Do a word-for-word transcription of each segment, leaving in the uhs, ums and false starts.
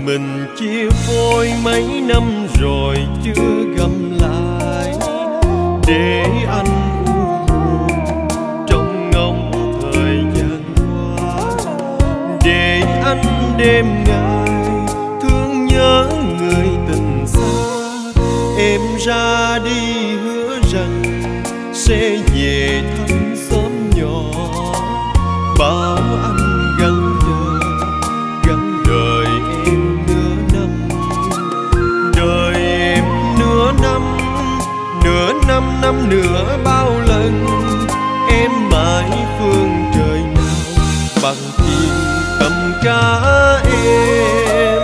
mình chia phôi mấy năm rồi chưa gặp lại, để anh u buồn trong ngóng thời gian qua, để anh đêm ngày thương nhớ người tình xa. Em ra đi hứa rằng sẽ về thăm xóm nhỏ, bảo anh gắn đời gắn đời em nửa năm, đời em nửa năm, nửa năm năm nữa bao lần em mãi phương trời nào bằng thiên tầm cá em.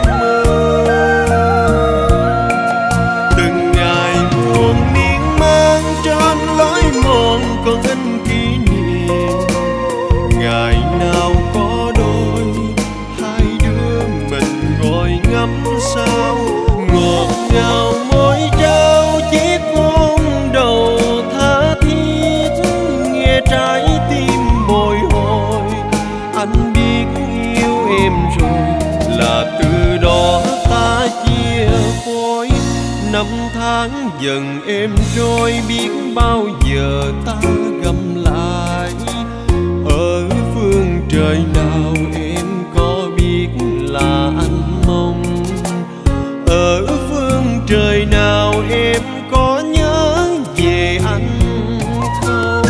Từng ngày buồn miên man trên lối mòn còn in kỷ niệm, ngày nào có đôi hai đứa mình ngồi ngắm sao, ngọt ngào môi trao chiếc hôn đầu tha thiết, nghe trái tim bồi hồi. Anh biết yêu em rồi là từ đó ta chia phôi, năm tháng dần em trôi biết bao giờ ta gặp lại. Ở phương trời nào em có biết là anh mong, ở phương trời nào em có nhớ về anh không?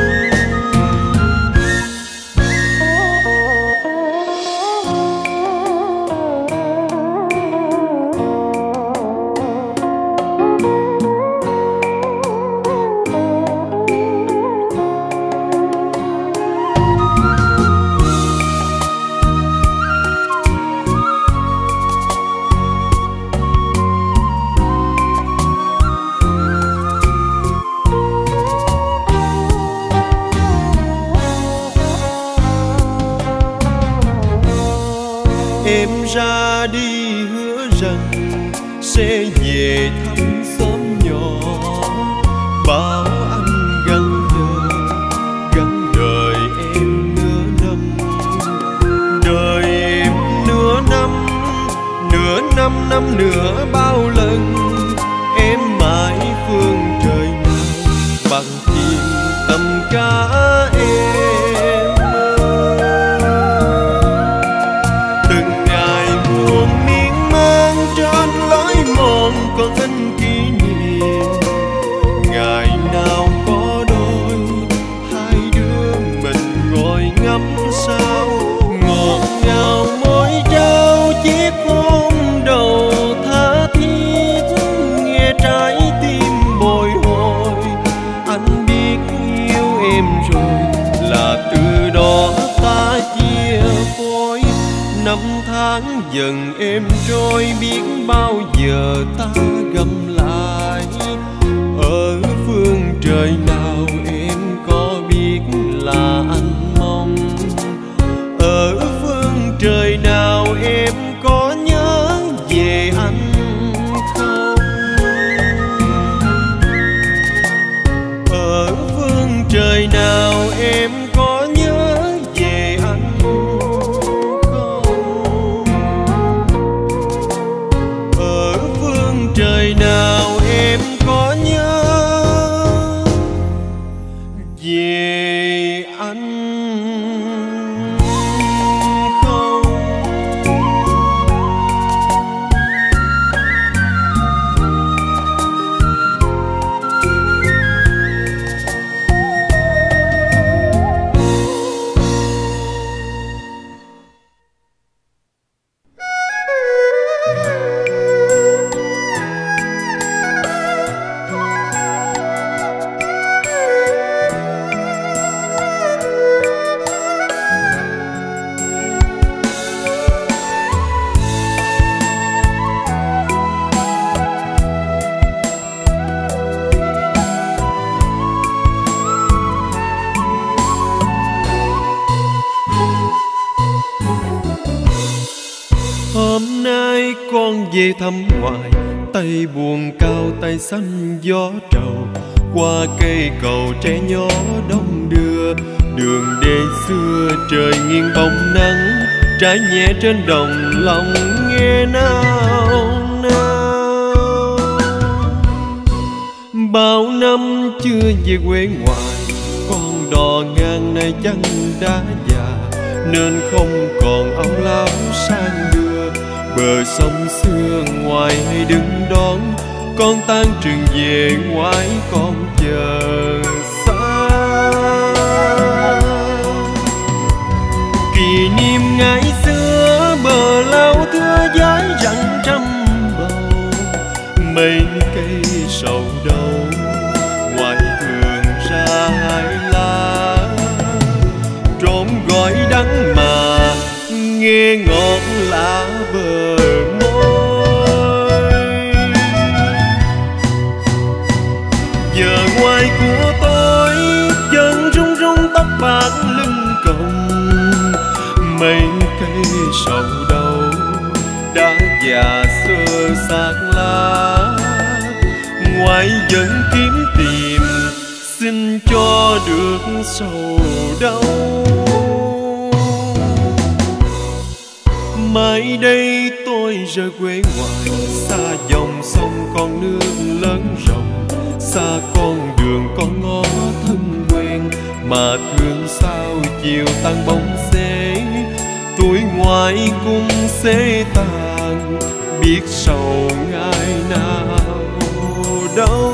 Em ra đi hứa rằng sẽ về thăm xóm nhỏ, bảo anh gắn đời gắn đời em nửa năm, đời em nửa năm, nửa năm năm nữa bao lần em mãi phương trời nào bằng thiên tầm cá em. Còn in kỷ niệm, ngày nào có đôi hai đứa mình ngồi ngắm sao, ngọt ngào môi trao chiếc hôn đầu tha thiết, nghe trái tim bồi hồi. Anh biết yêu em rồi là từ đó ta chia phôi, năm tháng dần em trôi biết bao giờ ta gặp lại. Ở phương trời nào em có biết là anh mong, ở phương trời nào em có nhớ về anh không? Ở phương trời nào em có nhớ về anh không? Ở phương trời nào em có nhớ về anh không? Hôm nay con về thăm ngoại, tay buồn cao tay xanh gió trầu, qua cây cầu tre nhỏ đông đưa. Đường đê xưa trời nghiêng bóng nắng, trái nhẹ trên đồng lòng nghe. nghe nào nào. Bao năm chưa về quê ngoại, con đò ngang này chân đã già, nên không còn ông lão sang đưa. Bờ sông xưa ngoài hay đứng đón, con tan trường về ngoại con chờ xa. Kỷ niệm ngày xưa bờ lao thưa dái rặng trăm bầu, mấy cây sầu đầu ngoài thường ra hai lá. Trộm gọi đắng mà nghe ngọt lạ bờ môi. Giờ ngoài của tôi chân rung rung tóc bạc lưng còng, mấy cây sầu đầu đã già sơ xác lá. Ngoài vẫn kiếm tìm xin cho được sầu đau. Mai đây tôi rời quê ngoại, xa dòng sông con nước lớn rộng, xa con đường con ngõ thân quen, mà thương sao chiều tan bóng xế. Tuổi ngoại cũng sẽ tàn, biết sầu ngày nào đâu.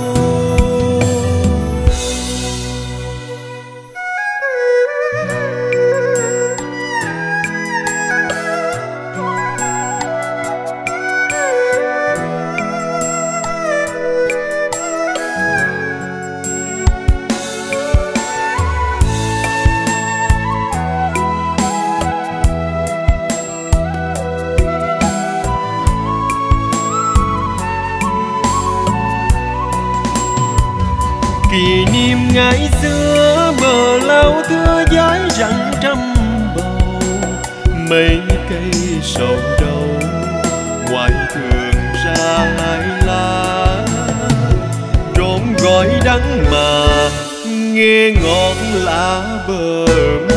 Kỷ niệm ngày xưa bờ lao thưa dái rặng trăm bầu, mấy cây sầu đầu ngoài thường ra hai lá. Trộm gọi đắng mà nghe ngọt lạ bờ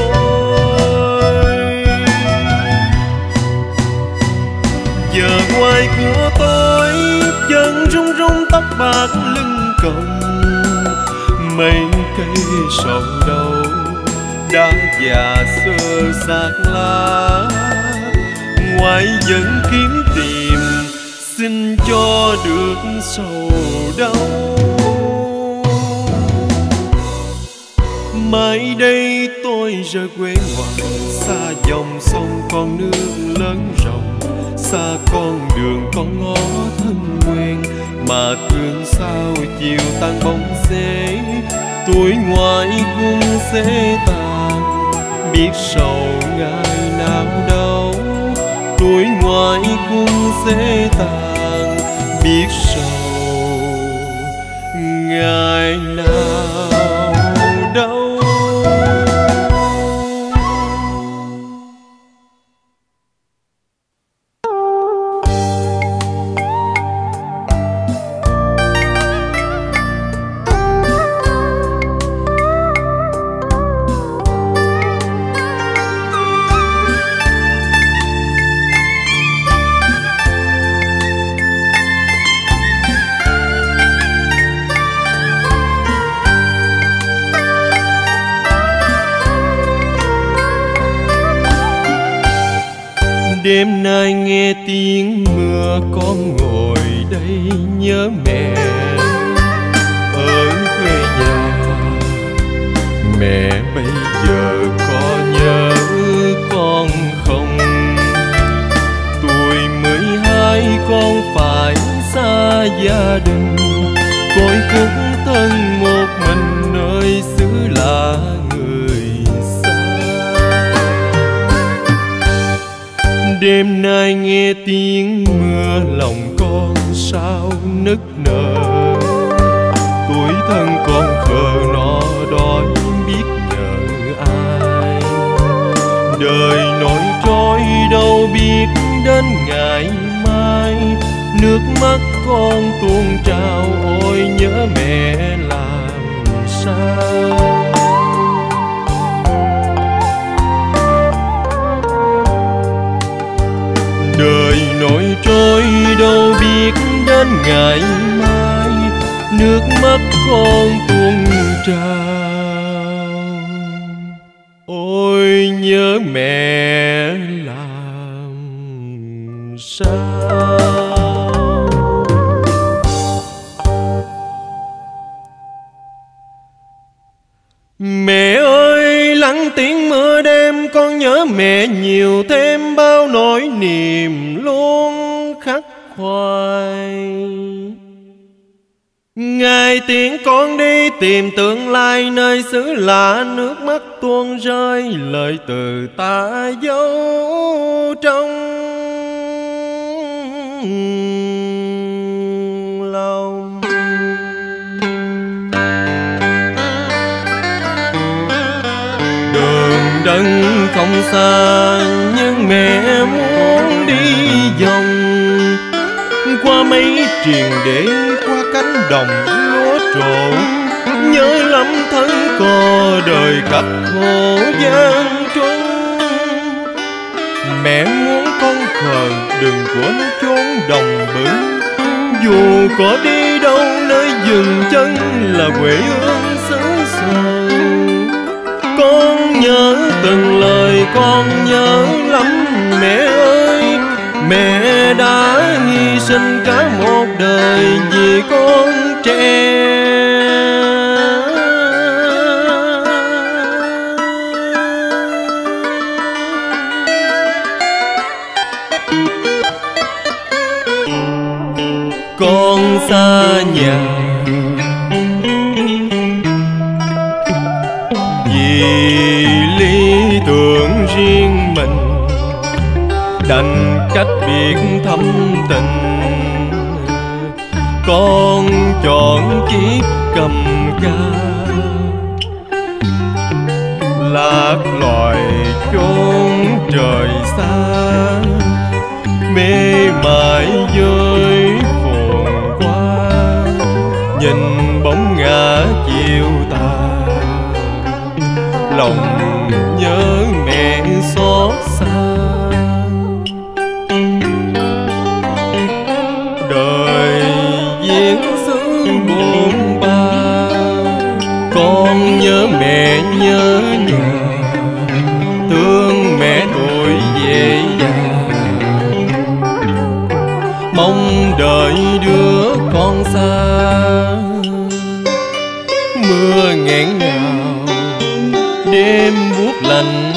môi. Giờ ngoài của tôi chân rung rung tóc bạc lưng còng, mấy cây sầu đầu đã già sơ xác lá. Ngoài vẫn kiếm tìm xin cho được sầu đau. Mai đây tôi rời quê ngoại, xa dòng sông con nước lớn rộng, xa con đường con ngõ thân quen, mà thương sao chiều tan bóng xế. Tuổi ngoại cũng sẽ tàn, biết sầu ngày nào đâu. Tuổi ngoại cũng sẽ tàn, biết sầu ngày nào đâu. Đêm nay nghe tiếng mưa con ngồi đây nhớ mẹ ở quê nhà. Mẹ bây giờ có nhớ con không? Tuổi mười hai con phải xa gia đình, côi cút thân một mình nơi xứ lạ người xa. Đêm nay nghe tiếng mưa lòng con sao nức nở. Tuổi thân con khờ nó đói biết nhờ ai. Đời nổi trôi đâu biết đến ngày mai. Nước mắt con tuôn trào ôi nhớ mẹ làm sao. Đời nổi Ôi đâu biết đến ngày mai nước mắt con tuôn trào. Ôi nhớ mẹ làm sao. Mẹ ơi lắng tiếng mưa đêm, con nhớ mẹ nhiều thêm bao nỗi niềm luôn khắc khoải. Ngày tiễn con đi tìm tương lai nơi xứ lạ, nước mắt tuôn rơi lời từ ta dấu trong lòng. Đường đất không xa nhưng mẹ muốn đi vòng qua mấy triền để qua cánh đồng lúa trổ. Nhớ lắm thân cò đời khắc khổ gian truân. Mẹ muốn con khờ đừng quên chốn đồng bự, dù có đi đâu nơi dừng chân là quê hương xứ sở. Con nhớ từng lời con nhớ lắm mẹ ơi. Mẹ đã hy sinh cả một đời vì con trẻ. Con xa nhà vì lý tưởng riêng mình, đành cách biệt thâm tình. Con chọn kiếp cầm ca lạc loài chốn trời xa, mê mải với phồn qua nhìn bóng ngã chiều tà. Lòng nhớ mẹ xót xa, đời diễn xứ bôn ba. Con nhớ mẹ nhớ nhà, thương mẹ tuổi về già. Mong đợi đứa con xa, mưa nghẹn ngào đêm buốt lạnh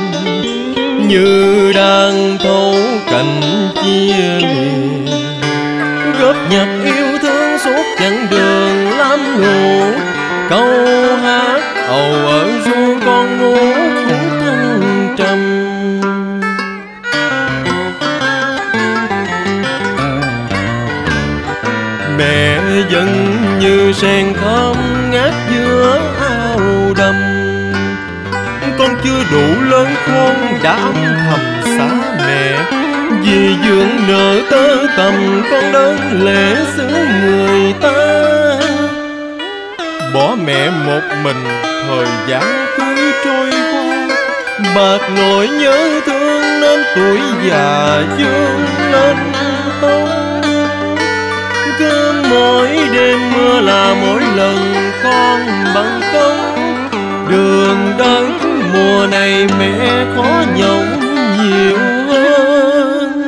như đang thấu cảnh chia lìa. Góp nhặt yêu thương suốt chặng đường lam lộ, câu hát ầu ở ru con ngủ cũng thăng trầm. Mẹ vẫn như sen thơm ngát giữa ao đầm. Con chưa đủ lớn khôn đã âm thầm xa mẹ, vì dưỡng nợ tơ tầm con đơn lệ xứ người ta. Bỏ mẹ một mình thời gian cứ trôi qua, bạc nỗi nhớ thương nên tuổi già dương lên tông. Cứ mỗi đêm mưa là mỗi lần con bằng công, đường đất mùa này mẹ khó nhọc nhiều hơn.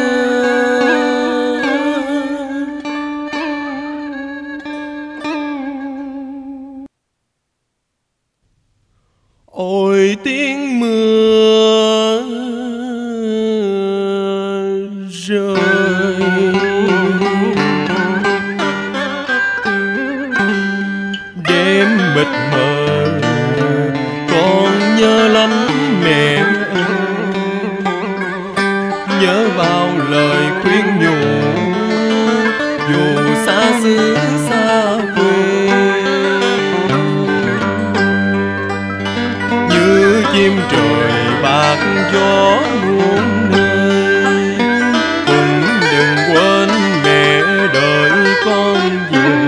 Ôi tiếng mưa rơi, đêm mịt mờ con nhớ lắm mẹ ơi. Nhớ bao lời khuyên nhủ dù xa xứ xa quê. Như chim trời bạc gió muôn nơi, cũng đừng quên mẹ đợi con về.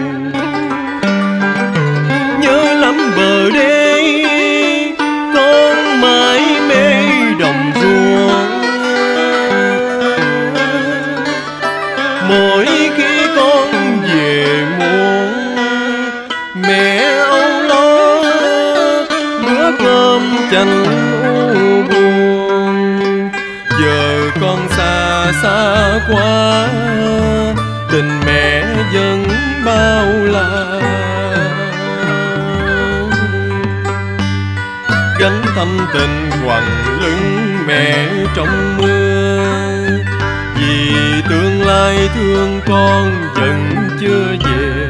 Nhớ lắm bờ đê con mãi mê đồng ruộng, u buồn. Giờ con xa xa quá, tình mẹ vẫn bao la. Gánh thâm tình quằn lưng mẹ trong mưa, vì tương lai thương con vẫn chưa về.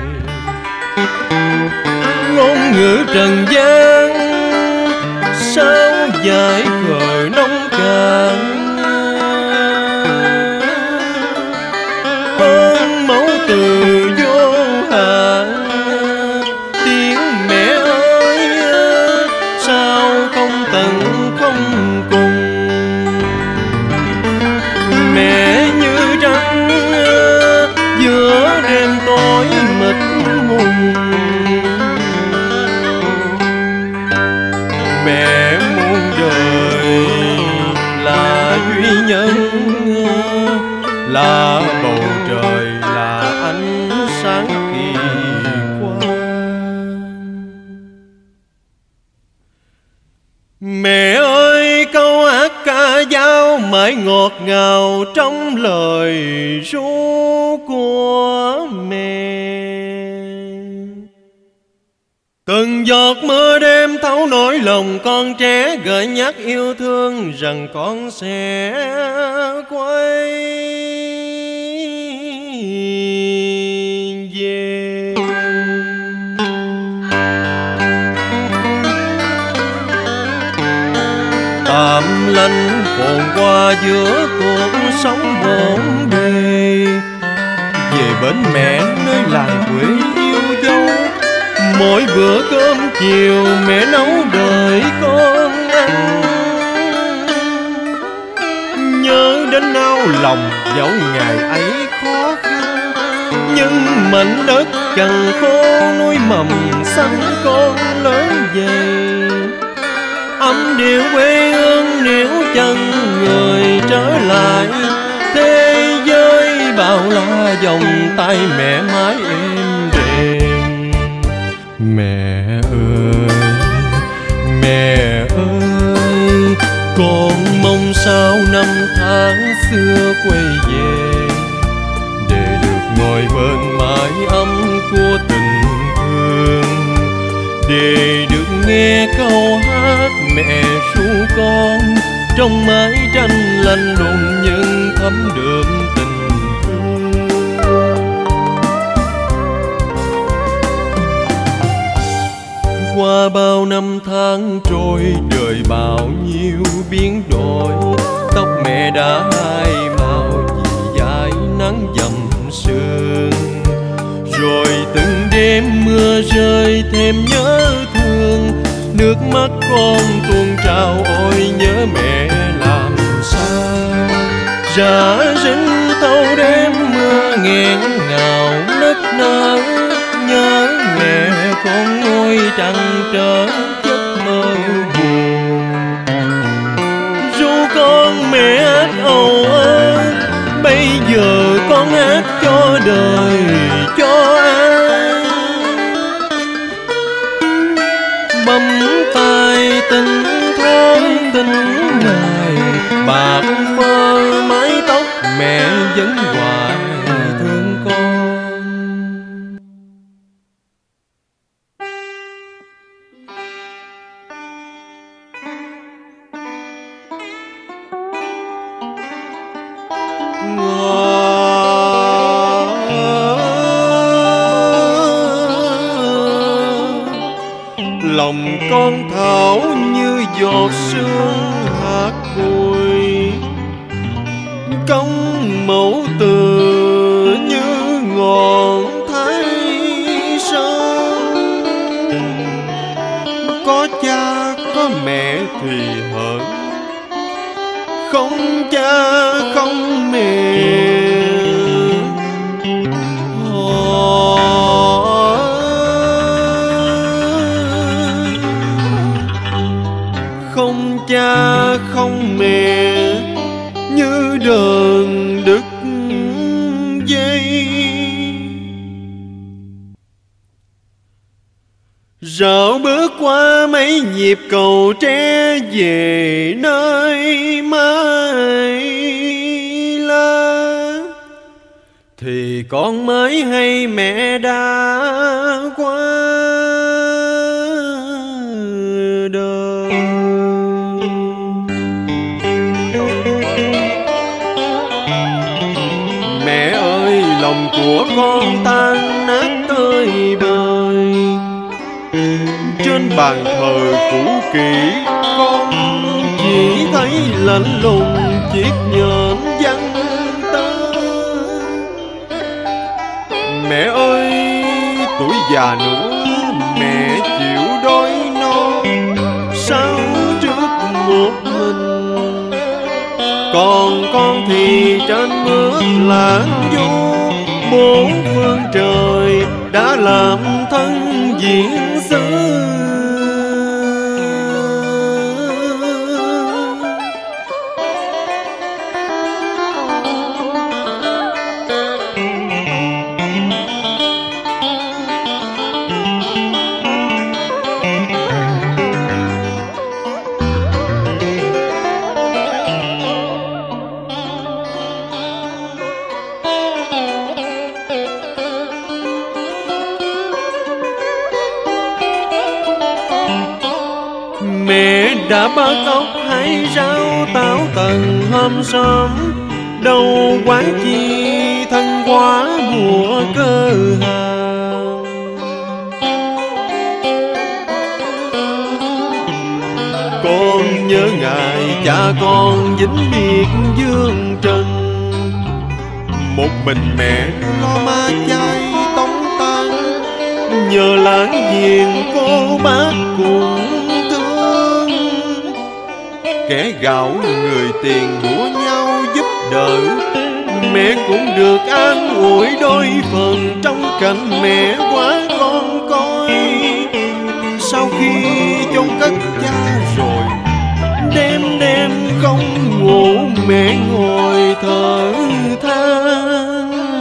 Ngôn ngữ trần gian sao giải khởi nông cạn, ơn mẫu từ vô hạn. Tiếng mẹ ơi sao không tận không cùng, mẹ như trăng giữa đêm tối mịt mùng. Mẹ muôn đời là duy nhân, là bầu trời, là ánh sáng kỳ quang. Mẹ ơi câu hát ca dao mãi ngọt ngào trong lời ru của mẹ. Từng giọt mưa đêm thấu nỗi lòng con trẻ, gợi nhắc yêu thương rằng con sẽ quay về. Tạm lánh phồn qua giữa cuộc sống bộn bề, về bến mẹ nơi làng quê yêu dấu. Mỗi bữa cơm chiều mẹ nấu đợi con ăn, nhớ đến nao lòng dẫu ngày ấy khó khăn. Nhưng mảnh đất cằn khô nuôi mầm xanh con lớn dày. Âm điệu quê hương níu chân người trở lại, thế giới bao la vòng tay mẹ mãi êm đềm. Mẹ ơi, mẹ ơi, con mong sao năm tháng xưa quay về, để được ngồi bên mái ấm của tình thương, để được nghe câu hát mẹ ru con trong mái tranh lạnh lùng nhưng thấm đượm tình. Qua bao năm tháng trôi, đời bao nhiêu biến đổi, tóc mẹ đã hai màu vì dãi nắng dầm sương. Rồi từng đêm mưa rơi thêm nhớ thương, nước mắt con tuôn trào ôi nhớ mẹ làm sao. Rã rinh thâu đêm mưa nghẹn ngào nức nở, nhớ mẹ con ngồi trăn trở giấc mơ buồn. Ru con mẹ hát âu ơ, bây giờ con hát cho đời cho ai. Bấm tay tình thôn tình ngày, bạc phơ mái tóc mẹ vẫn hoài thương con. Lòng con thảo như giọt sương hạt bụi, công mẫu từ như ngọn thái sơn. Có cha có mẹ thì hỡi, không cha không mẹ. Không cha không mẹ như đờn đứt dây. Dạo bước qua mấy nhịp cầu tre về nơi mái lá, thì con mới hay mẹ đã qua đời. Mẹ ơi, lòng của con tan nát tơi bời, trên bàn thờ cũ kỹ con chỉ thấy lạnh lùng chiếc nhẫn văn tơ. Mẹ ơi, tuổi già nữa mẹ chịu đói no sao trước một mình, còn con thì trên bước lãng du. Bốn phương trời đã làm thân diễn xứ, mẹ đã bắt ốc hay rau táo tần hôm sớm, đâu quán chi thân quá mùa cơ hàng. Con nhớ ngày cha con vĩnh biệt dương trần, một mình mẹ lo ma chay tống tan, nhờ láng giềng cô bác cùng kẻ gạo người tiền đua nhau giúp đỡ. Mẹ cũng được an ủi đôi phần trong cảnh mẹ quá con coi. Sau khi chôn cất cha rồi, đêm đêm không ngủ mẹ ngồi thở than.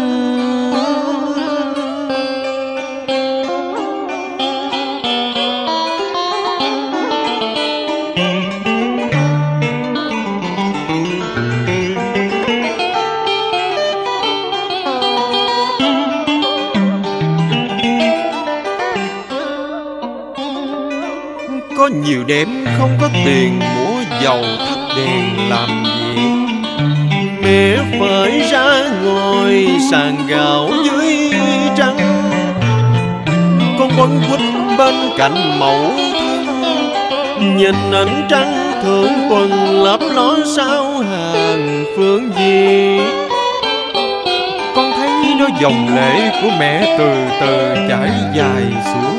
Có nhiều đêm không có tiền mua dầu thắp đèn làm gì, mẹ phải ra ngồi sàn gạo dưới trăng. Con quấn quýt bên cạnh mẫu thân, nhìn ánh trăng thượng quần lấp ló sao hàng phương gì. Con thấy đôi dòng lệ của mẹ từ từ chảy dài xuống.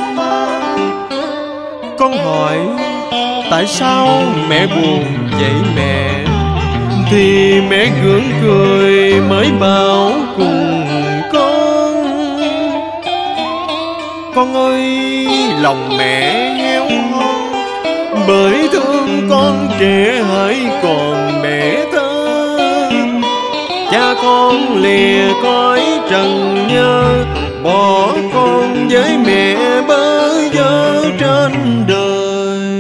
Con hỏi tại sao mẹ buồn vậy mẹ, thì mẹ gượng cười mới bảo cùng con. Con ơi, lòng mẹ héo hon bởi thương con trẻ hãy còn mẹ thơ. Cha con lìa cõi trần nhơ, bỏ con với mẹ bơ vơ trên đời.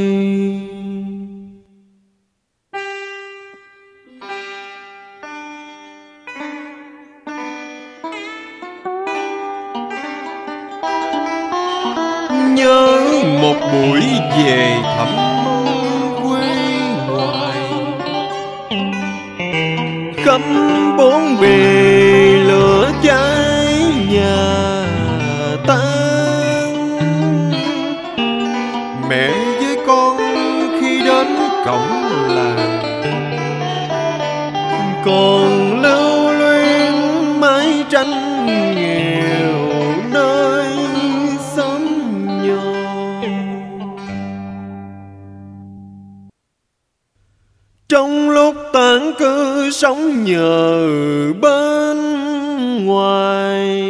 Nhớ một buổi về thăm quê ngoài, khắp bốn bề lửa cháy nhà tan. Mẹ với con khi đến cổng làng, còn lưu luyến mái tranh nghèo nơi xóm nhỏ. Trong lúc tản cư sống nhờ bên ngoài,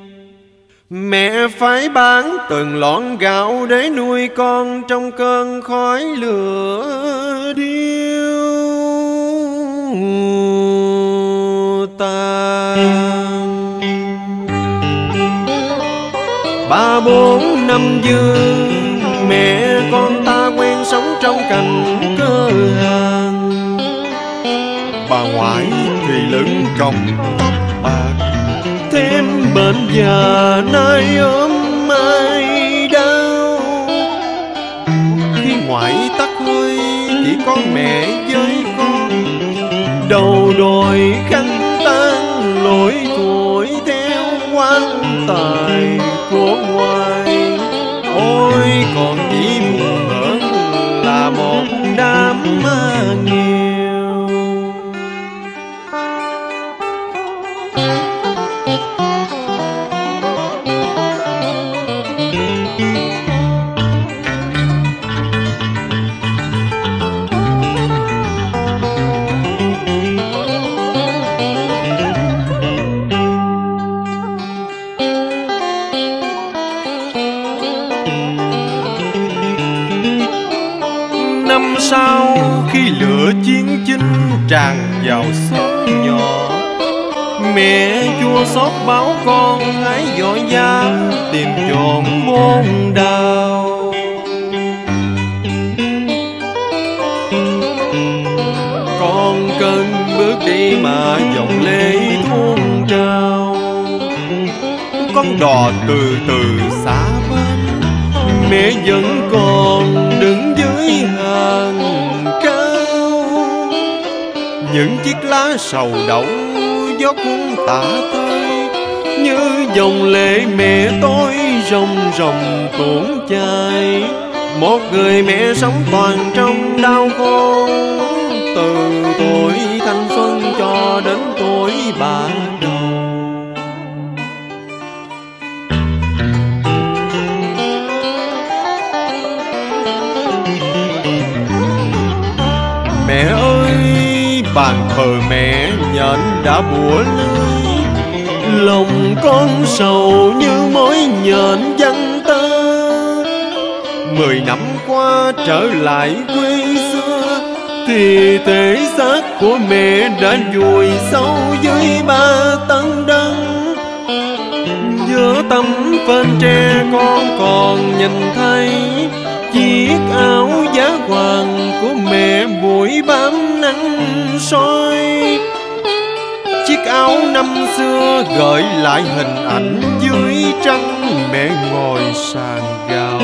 mẹ phải bán từng lon gạo để nuôi con trong cơn khói lửa điêu tàn. Ba bốn năm dương mẹ con ta quen sống trong cảnh cơ hàn. Bà ngoại thì lưng còng tóc bạc, thêm bệnh già nay ốm ai đau. Khi ngoại tắt hơi chỉ có mẹ với con, đầu đòi khăn tang lỗi tuổi theo quan tài của ngoại. Ôi còn chỉ buồn hơn là một đám nghèo. Năm sau khi lửa chiến chinh tràn vào xóm nhỏ, mẹ chua xót báo con hãy vội vã tìm trộm bôn đào. Con cơn bước đi mà dòng lệ tuôn trào. Con đò từ từ xa bên, mẹ vẫn còn đứng dưới hàng cao. Những chiếc lá sầu đậu gió cuốn tả tơi, như dòng lệ mẹ tôi ròng ròng tuôn chảy. Một người mẹ sống toàn trong đau khổ, từ tuổi thanh xuân cho đến tuổi bạc đầu. Mẹ ơi, bàn thờ mẹ nhện đã bủa lưới, lòng con sầu như mối nhện văng tơ. Mười năm qua trở lại quê xưa, thì thể xác của mẹ đã vùi sâu dưới ba tấn đất. Giữa tấm phên tre con còn nhìn thấy chiếc áo giá hoàng của mẹ buổi bám nắng soi. Chiếc áo năm xưa gợi lại hình ảnh dưới trăng mẹ ngồi sàn gạo.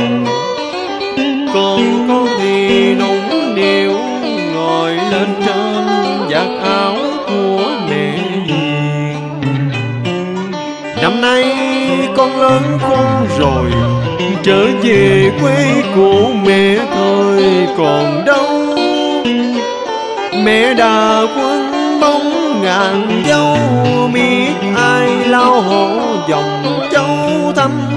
Còn con thì nũng nịu ngồi lên trên vạt áo của mẹ hiền. Năm nay con lớn khôn rồi, trở về quê của mẹ thời còn đâu. Mẹ đã quên bóng ngàn dâu, biết ai lau hộ dòng châu thăm